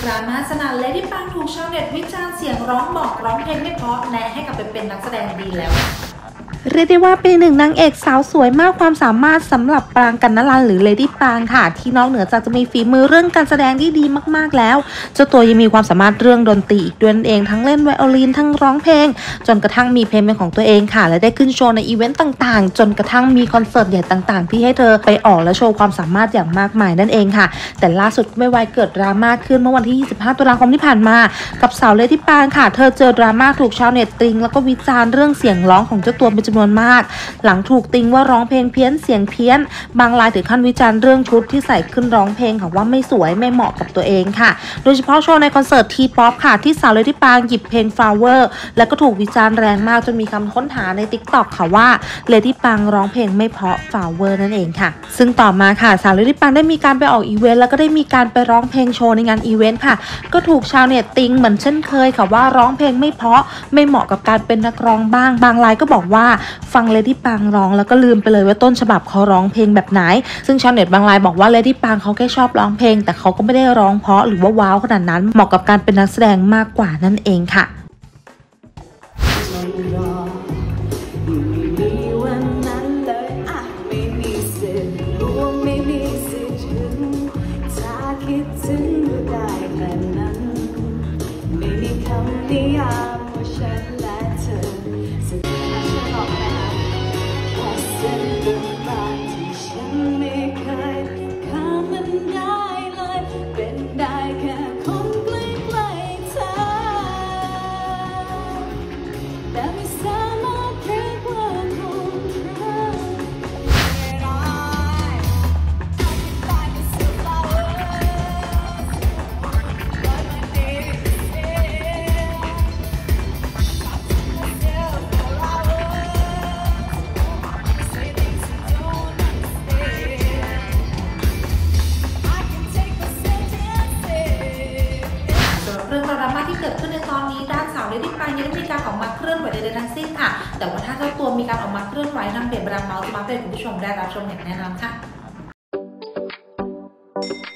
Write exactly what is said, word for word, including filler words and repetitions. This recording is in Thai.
ดราม่าสนั่นเลดี้ปังถูกชาวเน็ตวิจารณ์เสียงร้องบอกร้องเพลงไม่เพราะแนะให้กลับไปเป็นนักแสดงดีแล้วเรียกได้ว่าเป็นหนึ่งนางเอกสาวสวยมากความสามารถสำหรับปรางกนรันหรือเลดี้ปรางค่ะที่นอกเหนือจากจะมีฝีมือเรื่องการแสดงที่ดีมากๆแล้วเจ้าตัวยังมีความสามารถเรื่องดนตรีอีกด้วยนั่นเองทั้งเล่นไวโอลินทั้งร้องเพลงจนกระทั่งมีเพลงเป็นของตัวเองค่ะและได้ขึ้นโชว์ในอีเวนต์ต่างๆจนกระทั่งมีคอนเสิร์ตใหญ่ต่างๆที่ให้เธอไปออกและโชว์ความสามารถอย่างมากมายนั่นเองค่ะแต่ล่าสุดไม่ไวเกิดดราม่าขึ้นเมื่อวันที่ยี่สิบห้าตุลาคมที่ผ่านมากับสาวเลดี้ปรางค่ะเธอเจอดราม่าถูกชาวเน็ตตริงแล้วก็วิจารณ์เรื่องเสียงร้องของเจ้าตัวเป็นจำนวนมากหลังถูกติงว่าร้องเพลงเพี้ยนเสียงเพี้ยนบางรายถึงขั้นวิจารณ์เรื่องชุดที่ใส่ขึ้นร้องเพลงค่ะว่าไม่สวยไม่เหมาะกับตัวเองค่ะโดยเฉพาะโชว์ในคอนเสิร์ตทีป๊อปค่ะที่สาวเลดี้ปรางหยิบเพลง Flower แล้วก็ถูกวิจารณ์แรงมากจนมีคำค้นหาใน ติ๊กต็อก ค่ะว่าเลดี้ปรางร้องเพลงไม่เพราะ Flower นั่นเองค่ะซึ่งต่อมาค่ะสาวเลดี้ปรางได้มีการไปออกอีเวนต์แล้วก็ได้มีการไปร้องเพลงโชว์ในงานอีเวนต์ค่ะก็ถูกชาวเน็ตติงเหมือนเช่นเคยค่ะว่าร้องเพลงไม่เพราะไม่เหมาะกับการเป็นนักร้องบ้างบางรายก็บอกว่าฟังเลดี้ปรางร้องแล้วก็ลืมไปเลยว่าต้นฉบับเขาร้องเพลงแบบไหนซึ่งชาวเน็ตบางรายบอกว่าเลดี้ปรางเขาแค่ชอบร้องเพลงแต่เขาก็ไม่ได้ร้องเพราะหรือว่าว้าวขนาดนั้นเหมาะกับการเป็นนักแสดงมากกว่านั่นเองค่ะเรื่องดราม่าที่เกิดขึ้นในตอนนี้ด้านสาวเลดี้ปรางยังไม่มีการออกมาเคลื่อนไหวใดๆทั้งสิ้นค่ะแต่ว่าถ้าเจ้าตัวมีการออกมาเคลื่อนไหวนำเปลี่ยนบรรดาเมาส์มาให้คุณผู้ชมได้รับชมอย่างแน่นอนค่ะ